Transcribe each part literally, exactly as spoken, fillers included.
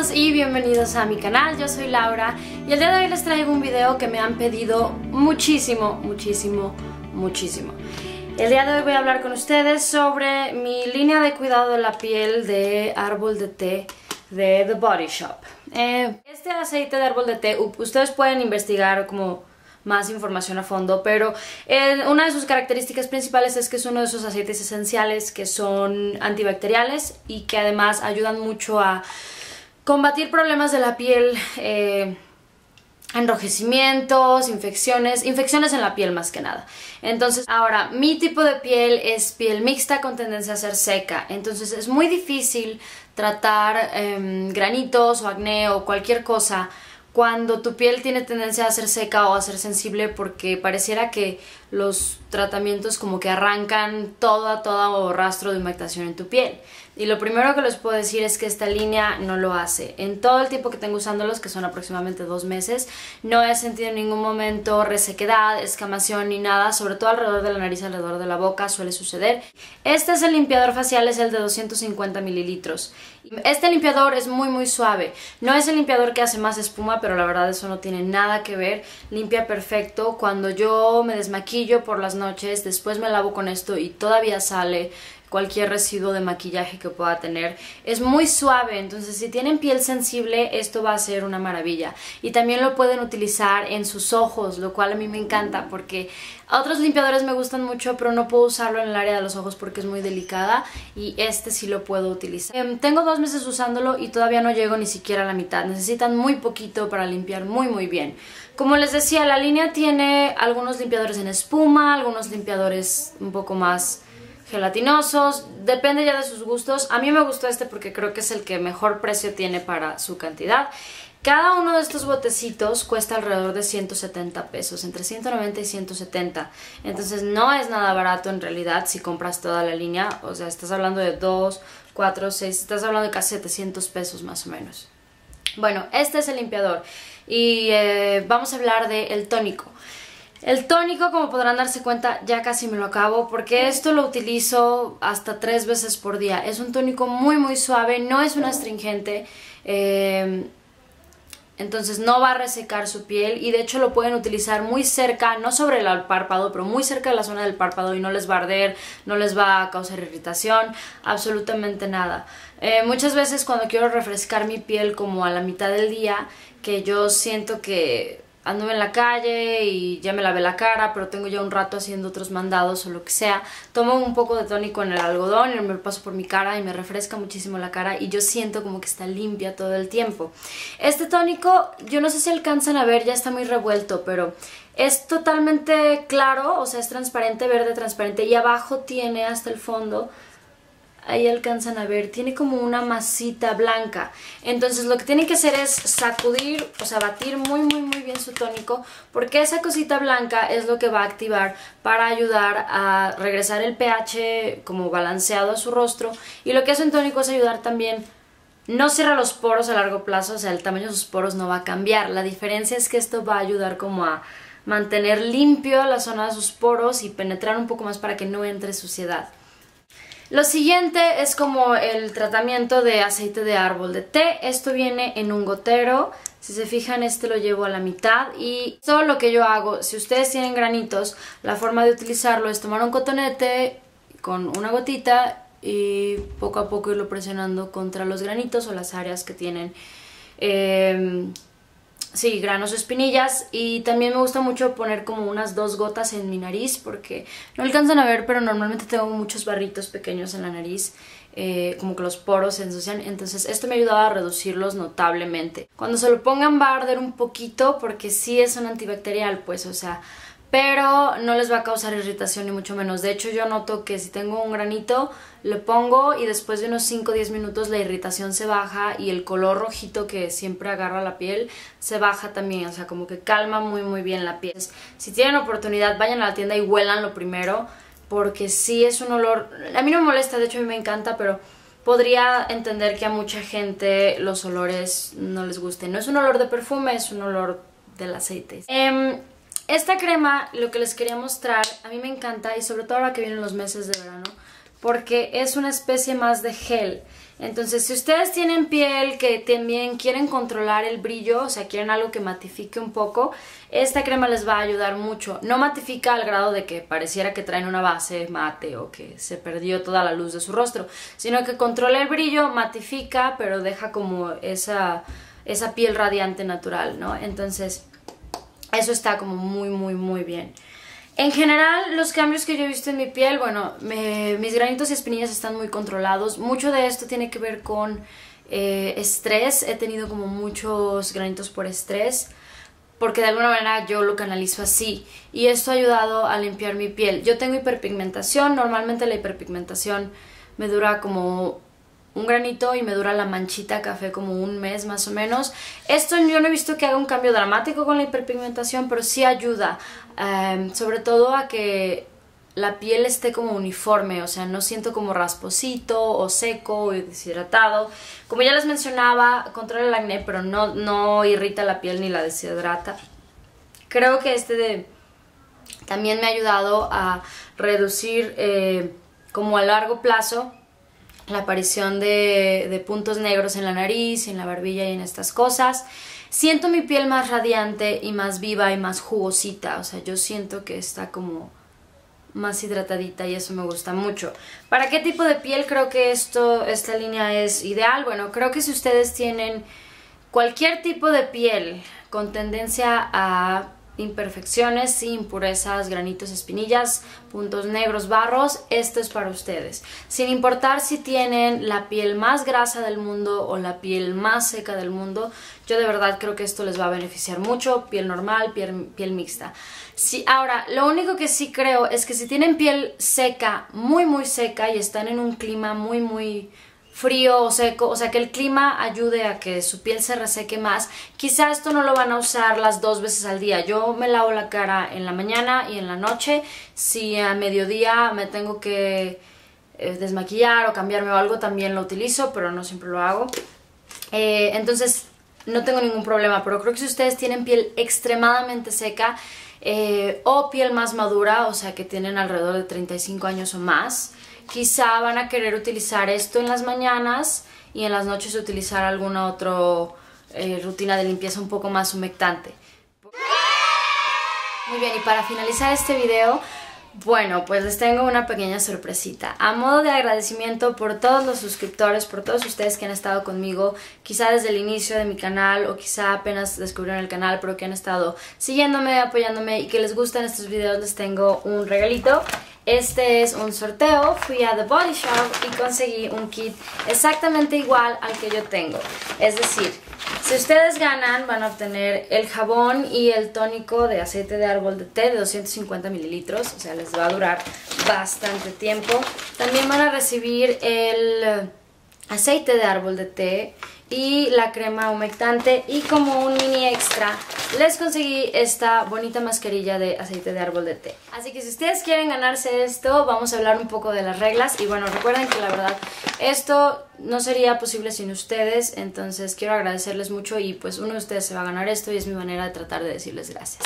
todos y bienvenidos a mi canal, yo soy Laura y el día de hoy les traigo un video que me han pedido muchísimo, muchísimo, muchísimo. El día de hoy voy a hablar con ustedes sobre mi línea de cuidado de la piel de árbol de té de The Body Shop. Eh, este aceite de árbol de té, ustedes pueden investigar como más información a fondo, pero eh, una de sus características principales es que es uno de esos aceites esenciales que son antibacteriales y que además ayudan mucho a combatir problemas de la piel, eh, enrojecimientos, infecciones, infecciones en la piel más que nada. Entonces, ahora, mi tipo de piel es piel mixta con tendencia a ser seca, entonces es muy difícil tratar eh, granitos o acné o cualquier cosa cuando tu piel tiene tendencia a ser seca o a ser sensible, porque pareciera que los tratamientos como que arrancan todo, todo rastro de humectación en tu piel. Y lo primero que les puedo decir es que esta línea no lo hace. En todo el tiempo que tengo usándolos, que son aproximadamente dos meses, no he sentido en ningún momento resequedad, escamación ni nada, sobre todo alrededor de la nariz, alrededor de la boca suele suceder. Este es el limpiador facial, es el de doscientos cincuenta mililitros. Este limpiador es muy muy suave, no es el limpiador que hace más espuma, pero la verdad eso no tiene nada que ver, limpia perfecto. Cuando yo me desmaquillo por las noches, después me lavo con esto y todavía sale cualquier residuo de maquillaje que pueda tener. Es muy suave, entonces si tienen piel sensible esto va a ser una maravilla. Y también lo pueden utilizar en sus ojos, lo cual a mí me encanta porque otros limpiadores me gustan mucho, pero no puedo usarlo en el área de los ojos porque es muy delicada, y este sí lo puedo utilizar. Eh, tengo dos meses usándolo y todavía no llego ni siquiera a la mitad. Necesitan muy poquito para limpiar muy muy bien. Como les decía, la línea tiene algunos limpiadores en espuma, algunos limpiadores un poco más gelatinosos, depende ya de sus gustos. A mí me gustó este porque creo que es el que mejor precio tiene para su cantidad. Cada uno de estos botecitos cuesta alrededor de ciento setenta pesos, entre ciento noventa y ciento setenta. Entonces no es nada barato en realidad si compras toda la línea. O sea, estás hablando de dos, cuatro, seis, estás hablando de casi setecientos pesos más o menos. Bueno, este es el limpiador y eh, vamos a hablar del tónico. El tónico, como podrán darse cuenta, ya casi me lo acabo porque esto lo utilizo hasta tres veces por día. Es un tónico muy muy suave, no es un astringente, eh, entonces no va a resecar su piel, y de hecho lo pueden utilizar muy cerca, no sobre el párpado, pero muy cerca de la zona del párpado, y no les va a arder, no les va a causar irritación, absolutamente nada. Eh, muchas veces cuando quiero refrescar mi piel como a la mitad del día, que yo siento que ando en la calle y ya me lavé la cara, pero tengo ya un rato haciendo otros mandados o lo que sea, tomo un poco de tónico en el algodón y me lo paso por mi cara y me refresca muchísimo la cara y yo siento como que está limpia todo el tiempo. Este tónico, yo no sé si alcanzan a ver, ya está muy revuelto, pero es totalmente claro, o sea, es transparente, verde transparente, y abajo tiene hasta el fondo, ahí alcanzan a ver, tiene como una masita blanca. Entonces lo que tienen que hacer es sacudir, o sea, batir muy muy muy bien su tónico, porque esa cosita blanca es lo que va a activar para ayudar a regresar el pH como balanceado a su rostro. Y lo que hace un tónico es ayudar también, no cierra los poros a largo plazo, o sea, el tamaño de sus poros no va a cambiar. La diferencia es que esto va a ayudar como a mantener limpio la zona de sus poros y penetrar un poco más para que no entre suciedad. Lo siguiente es como el tratamiento de aceite de árbol de té. Esto viene en un gotero. Si se fijan, este lo llevo a la mitad, y todo lo que yo hago, si ustedes tienen granitos, la forma de utilizarlo es tomar un cotonete con una gotita y poco a poco irlo presionando contra los granitos o las áreas que tienen eh, sí, granos o espinillas. Y también me gusta mucho poner como unas dos gotas en mi nariz, porque no alcanzan a ver, pero normalmente tengo muchos barritos pequeños en la nariz, eh, como que los poros se ensucian, entonces esto me ayuda a reducirlos notablemente. Cuando se lo pongan va a arder un poquito porque sí es un antibacterial, pues, o sea, pero no les va a causar irritación ni mucho menos. De hecho, yo noto que si tengo un granito, le pongo y después de unos cinco o diez minutos la irritación se baja y el color rojito que siempre agarra la piel se baja también, o sea, como que calma muy muy bien la piel. Si tienen oportunidad, vayan a la tienda y huélanlo primero, porque sí es un olor, a mí no me molesta, de hecho a mí me encanta, pero podría entender que a mucha gente los olores no les gusten. No es un olor de perfume, es un olor del aceite. Eh, Esta crema, lo que les quería mostrar, a mí me encanta, y sobre todo ahora que vienen los meses de verano, porque es una especie más de gel. Entonces, si ustedes tienen piel que también quieren controlar el brillo, o sea, quieren algo que matifique un poco, esta crema les va a ayudar mucho. No matifica al grado de que pareciera que traen una base mate o que se perdió toda la luz de su rostro, sino que controla el brillo, matifica, pero deja como esa, esa piel radiante natural, ¿no? Entonces, eso está como muy, muy, muy bien. En general, los cambios que yo he visto en mi piel, bueno, me, mis granitos y espinillas están muy controlados. Mucho de esto tiene que ver con eh, estrés. He tenido como muchos granitos por estrés, porque de alguna manera yo lo canalizo así. Y esto ha ayudado a limpiar mi piel. Yo tengo hiperpigmentación. Normalmente la hiperpigmentación me dura como un granito y me dura la manchita café como un mes más o menos. Esto yo no he visto que haga un cambio dramático con la hiperpigmentación, pero sí ayuda, um, sobre todo a que la piel esté como uniforme, o sea, no siento como rasposito o seco o deshidratado. Como ya les mencionaba, controla el acné, pero no, no irrita la piel ni la deshidrata. Creo que este de, también me ha ayudado a reducir eh, como a largo plazo la aparición de, de puntos negros en la nariz, en la barbilla y en estas cosas. Siento mi piel más radiante y más viva y más jugosita, o sea, yo siento que está como más hidratadita y eso me gusta mucho. ¿Para qué tipo de piel creo que esto, esta línea es ideal? Bueno, creo que si ustedes tienen cualquier tipo de piel con tendencia a imperfecciones, impurezas, granitos, espinillas, puntos negros, barros, esto es para ustedes. Sin importar si tienen la piel más grasa del mundo o la piel más seca del mundo, yo de verdad creo que esto les va a beneficiar mucho. Piel normal, piel, piel mixta. Sí, ahora, lo único que sí creo es que si tienen piel seca, muy muy seca y están en un clima muy muy frío o seco, o sea que el clima ayude a que su piel se reseque más, quizá esto no lo van a usar las dos veces al día. Yo me lavo la cara en la mañana y en la noche. Si a mediodía me tengo que eh, desmaquillar o cambiarme o algo, también lo utilizo, pero no siempre lo hago. Eh, entonces no tengo ningún problema, pero creo que si ustedes tienen piel extremadamente seca eh, o piel más madura, o sea que tienen alrededor de treinta y cinco años o más, quizá van a querer utilizar esto en las mañanas y en las noches utilizar alguna otra eh, rutina de limpieza un poco más humectante. Muy bien, y para finalizar este video, bueno, pues les tengo una pequeña sorpresita. A modo de agradecimiento por todos los suscriptores, por todos ustedes que han estado conmigo, quizá desde el inicio de mi canal o quizá apenas descubrieron el canal, pero que han estado siguiéndome, apoyándome y que les gustan estos videos, les tengo un regalito. Este es un sorteo, fui a The Body Shop y conseguí un kit exactamente igual al que yo tengo. Es decir, si ustedes ganan van a obtener el jabón y el tónico de aceite de árbol de té de doscientos cincuenta mililitros, o sea les va a durar bastante tiempo. También van a recibir el aceite de árbol de té y la crema humectante, y como un mini extra les conseguí esta bonita mascarilla de aceite de árbol de té. Así que si ustedes quieren ganarse esto, vamos a hablar un poco de las reglas. Y bueno, recuerden que la verdad esto no sería posible sin ustedes, entonces quiero agradecerles mucho y pues uno de ustedes se va a ganar esto y es mi manera de tratar de decirles gracias.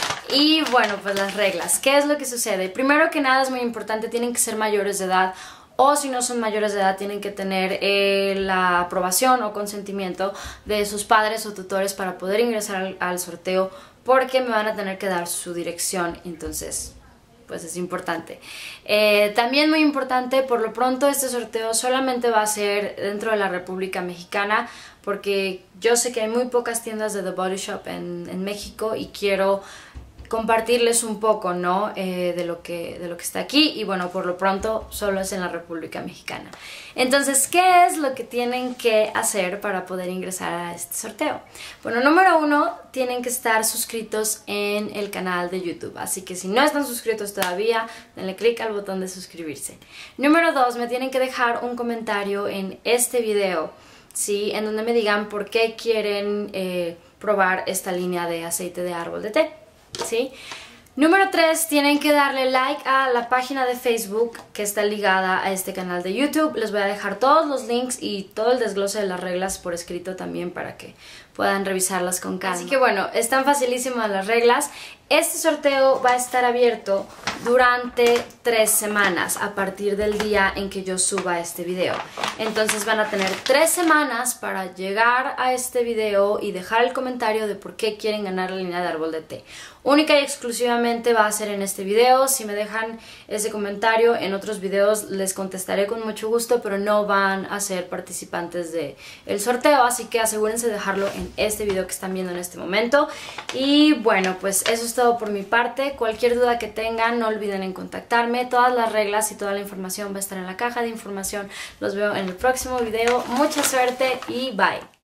Y bueno, pues las reglas. ¿Qué es lo que sucede? Primero que nada es muy importante, tienen que ser mayores de edad, o si no son mayores de edad tienen que tener eh, la aprobación o consentimiento de sus padres o tutores para poder ingresar al, al sorteo, porque me van a tener que dar su dirección, entonces pues es importante. Eh, también muy importante, por lo pronto este sorteo solamente va a ser dentro de la República Mexicana, porque yo sé que hay muy pocas tiendas de The Body Shop en, en México y quiero compartirles un poco, ¿no? Eh, de lo que, de lo que está aquí, y bueno, por lo pronto solo es en la República Mexicana. Entonces, ¿qué es lo que tienen que hacer para poder ingresar a este sorteo? Bueno, número uno, tienen que estar suscritos en el canal de YouTube, así que si no están suscritos todavía, denle clic al botón de suscribirse. Número dos, me tienen que dejar un comentario en este video, ¿sí? En donde me digan por qué quieren eh, probar esta línea de aceite de árbol de té, ¿sí? Número tres, tienen que darle like a la página de Facebook que está ligada a este canal de YouTube. Les voy a dejar todos los links y todo el desglose de las reglas por escrito también para que puedan revisarlas con calma. Así que bueno, están facilísimas las reglas. Este sorteo va a estar abierto durante tres semanas a partir del día en que yo suba este video. Entonces van a tener tres semanas para llegar a este video y dejar el comentario de por qué quieren ganar la línea de árbol de té. Única y exclusivamente va a ser en este video. Si me dejan ese comentario en otros videos les contestaré con mucho gusto, pero no van a ser participantes del sorteo, así que asegúrense de dejarlo en este video que están viendo en este momento. Y bueno, pues eso es todo por mi parte. Cualquier duda que tengan, no olviden en contactarme. Todas las reglas y toda la información va a estar en la caja de información. Los veo en el próximo video. Mucha suerte y bye.